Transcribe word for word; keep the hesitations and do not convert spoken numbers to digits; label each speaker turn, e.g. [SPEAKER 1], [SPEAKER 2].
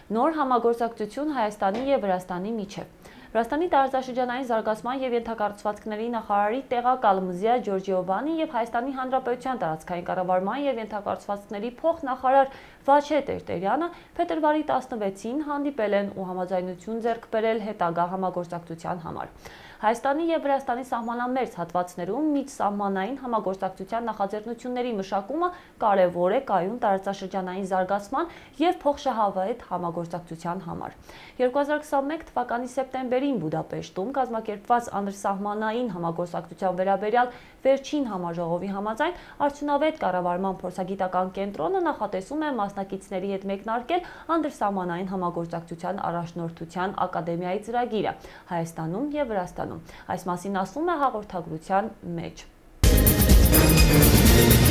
[SPEAKER 1] Նոր համագործակցություն Հայաստանի և Վրաստանի միջև։ Վրաստանի տարածաշրջանային զարգացման և ենթակառուցվածքների նախարարի տեղակալ Մզիա Ջորջիովանի և Հայաստանի Հանրապետության տարածքային կառավարման և ենթակառուցվածքների փոխնախարար Վաչե Տերտերյանը փետրվարի տասնվեցին հանդիպել են ու համաձայնություն ձեռք բերել հետագա համագործակցության համար։ Հայաստանի և Վրաստանի սահմանամերձ հատվածներում միջսահմանային համագործակցության նախաձեռնությունների մշակումը կարևոր է կայուն տարածաշրջանային զարգացման և փոխշահավետ համագործակցության համար։ երկու հազար քսաներկու թվականի սեպտեմբերին Բուդապեշտում կազմակերպված անդրսահմանային համագործակցության վերաբերյալ վերջին համաժողովի համաձայն արդյունավետ կառավարման փորձագիտական կենտրոնը նախատեսում է մասնակիցների հետ մեկնարկել անդրսահմանային համագործակցության առաջնորդության ակադեմիայի ծրագիրը Հայաստանում և Վրաստանում։ Այս մասին ասվում է հաղորդագրության մեջ։